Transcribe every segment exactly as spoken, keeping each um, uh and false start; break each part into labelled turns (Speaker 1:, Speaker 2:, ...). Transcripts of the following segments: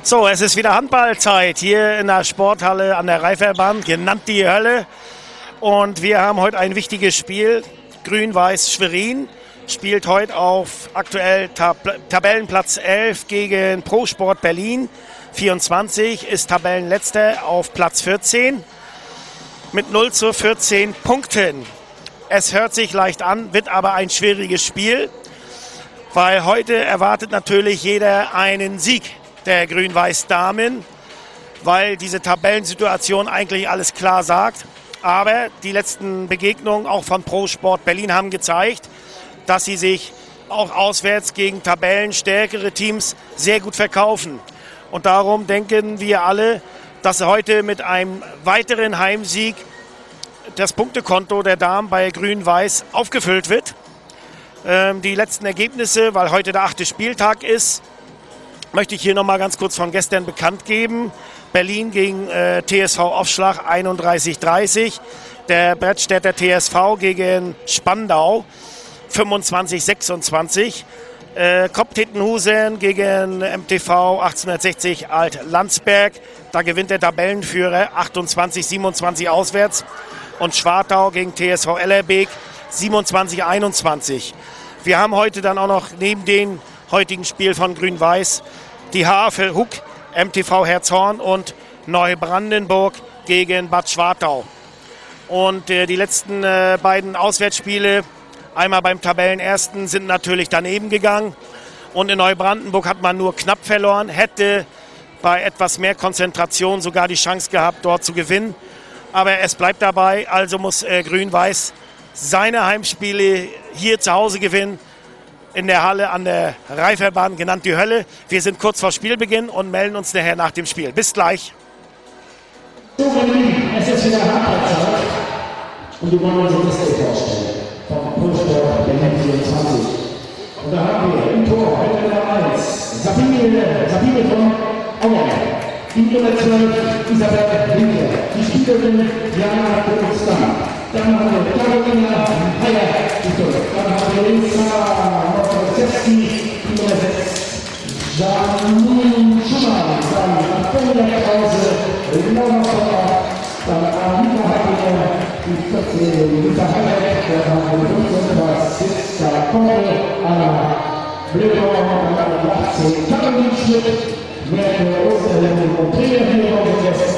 Speaker 1: So, es ist wieder Handballzeit hier in der Sporthalle an der Reiferbahn, genannt die Hölle. Und wir haben heute ein wichtiges Spiel. Grün-Weiß Schwerin spielt heute auf aktuell Tab Tabellenplatz elf gegen Pro Sport Berlin. vierundzwanzig ist Tabellenletzter auf Platz vierzehn mit null zu vierzehn Punkten. Es hört sich leicht an, wird aber ein schwieriges Spiel, weil heute erwartet natürlich jeder einen Sieg der Grün-Weiß-Damen, weil diese Tabellensituation eigentlich alles klar sagt. Aber die letzten Begegnungen auch von Pro Sport Berlin haben gezeigt, dass sie sich auch auswärts gegen tabellenstärkere Teams sehr gut verkaufen. Und darum denken wir alle, dass heute mit einem weiteren Heimsieg das Punktekonto der Damen bei Grün-Weiß aufgefüllt wird. Ähm, die letzten Ergebnisse, weil heute der achte Spieltag ist, möchte ich hier noch mal ganz kurz von gestern bekannt geben. Berlin gegen äh, T S V Aufschlag einunddreißig dreißig. Der Brettstädter T S V gegen Spandau fünfundzwanzig sechsundzwanzig. Äh, Kopp-Tittenhusen gegen M T V achtzehnhundertsechzig Alt-Landsberg. Da gewinnt der Tabellenführer achtundzwanzig siebenundzwanzig auswärts. Und Schwartau gegen T S V Ellerbeek siebenundzwanzig einundzwanzig. Wir haben heute dann auch noch neben dem heutigen Spiel von Grün-Weiß die Havel Huck, M T V Herzhorn und Neubrandenburg gegen Bad Schwartau. Und äh, die letzten äh, beiden Auswärtsspiele, einmal beim Tabellenersten, sind natürlich daneben gegangen. Und in Neubrandenburg hat man nur knapp verloren, hätte bei etwas mehr Konzentration sogar die Chance gehabt, dort zu gewinnen. Aber es bleibt dabei, also muss äh, Grün-Weiß seine Heimspiele hier zu Hause gewinnen. In der Halle an der Reiferbahn, genannt die Hölle. Wir sind kurz vor Spielbeginn und melden uns nachher nach dem Spiel. Bis gleich.
Speaker 2: So, Berlin, es ist wieder Handballzeit und wir wollen uns das Liste vorstellen. Vom Pro Sport Berlin vierundzwanzig. Und da haben wir im Tor heute Nummer eins Sabine, Sabine von Auer. Die Nummer zwölf Isabel Winkel. Die Spielerin Jana Konstant. Dann haben wir Carolina Heyer, dann haben wir Lisa Nowoszewski, die Nummer sechs, Janine Schumann, dann Antonia Krause, Laura Sommer, dann Anita Heidinger, die vierzehn, Lisa Heyer, dann haben wir fünfzehn, Sitzka Koppel, Anna Blöder, dann achtzehn, Caroline Schmidt, Merkel Osterlinde und Trainerführer und jetzt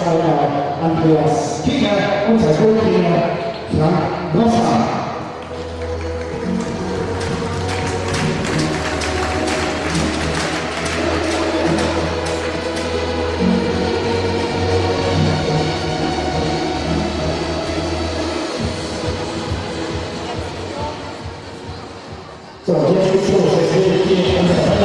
Speaker 2: Andreas Kicker, unser Goldtrainer, Frank Grossmann. So, jetzt geht's los. Jetzt will ich die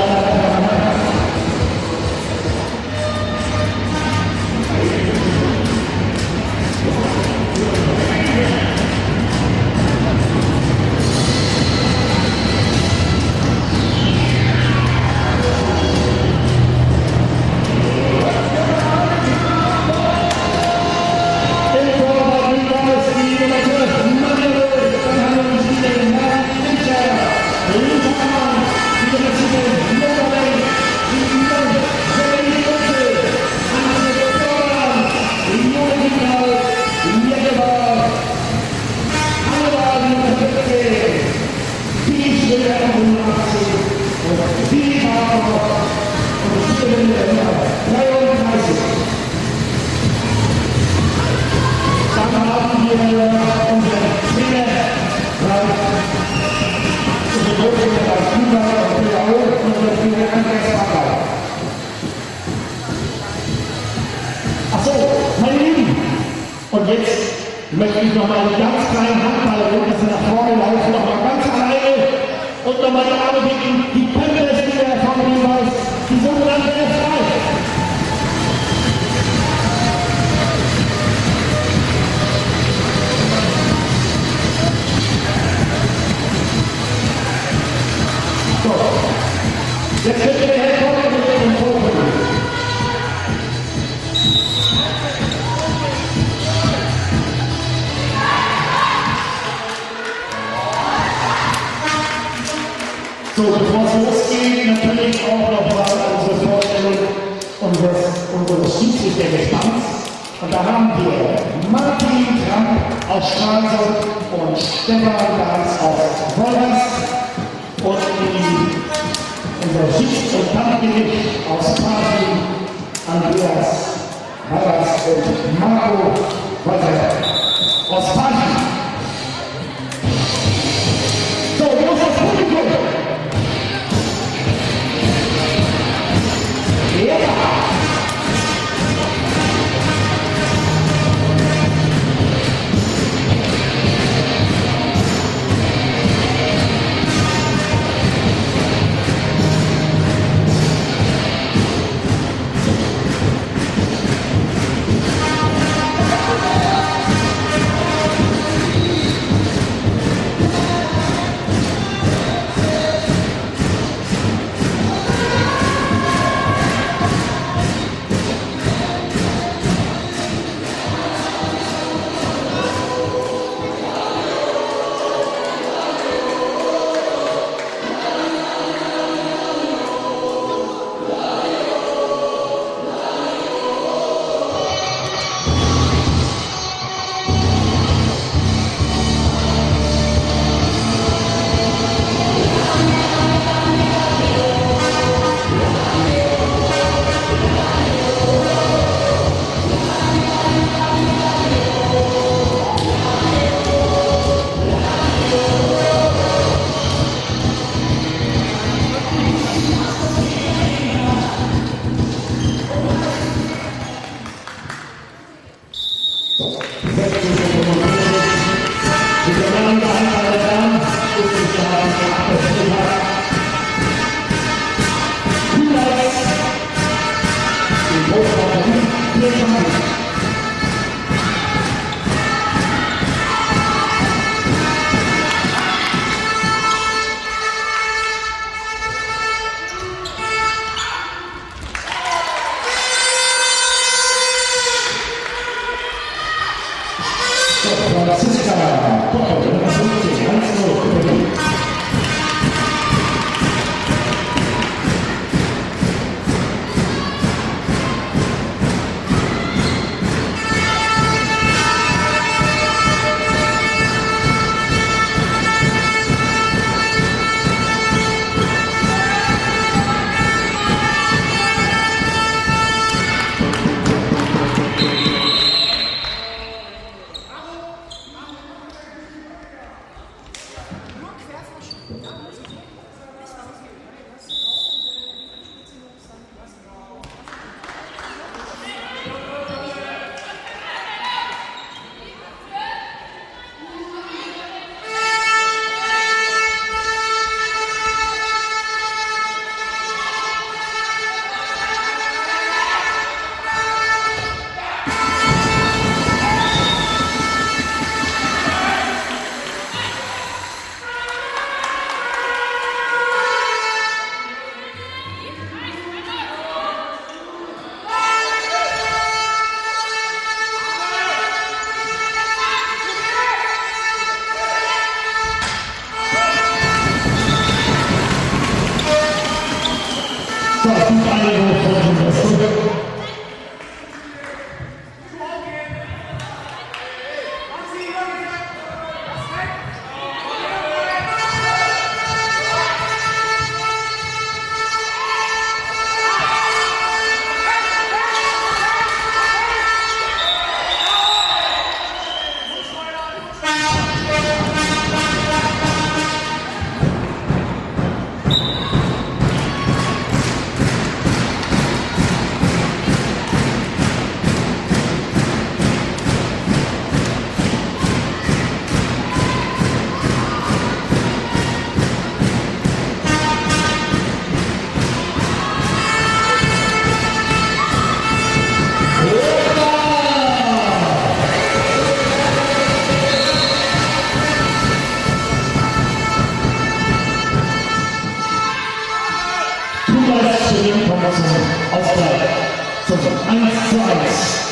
Speaker 2: möchte ich noch mal einen ganz kleinen Handball, dass wir nach vorne laufen, noch mal ganz alleine und noch mal die Arme bitten, die Pömpelspieler von Grün-Weiß, die sogenannte F drei. So, jetzt wird der Herr Koppel mit dem Fokus. So, bevor es unseres, unseres Schiedsrichtergespanns. Und da haben wir Martin Kramp aus Stralsund und Stefan Ganz aus Wolgast. Und die, unser Schichts- und Kampfgericht aus Party, Andreas Harras und Marco Walter aus Party. So, wo ist das Publikum? Ja! Ausgleich zum eins zu eins.